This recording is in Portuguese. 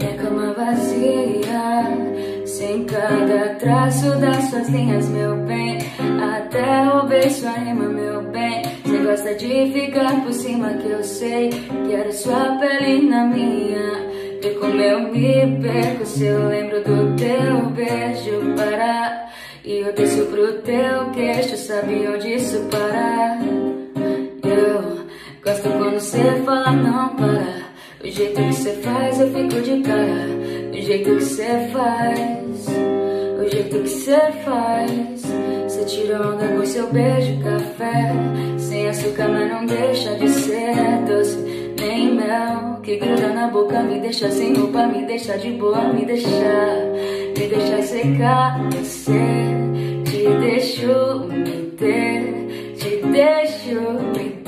minha cama vazia, sem cada traço das suas linhas, meu bem. Até o beijo anima, meu bem. Você gosta de ficar por cima, que eu sei. Quero sua pele na minha. Vê como eu me perco se eu lembro do teu beijo parar. E eu desço pro teu queixo, sabe onde isso para? Eu gosto quando você fala não para. O jeito que você faz eu fico de cara. O jeito que você faz, o jeito que você faz. Você tira onda com seu beijo e café, sem açúcar mas não deixa de ser doce. Nem mel que gruda na boca, me deixa sem roupa, me deixa de boa, me deixa secar você. Te deixo me ter, te deixo me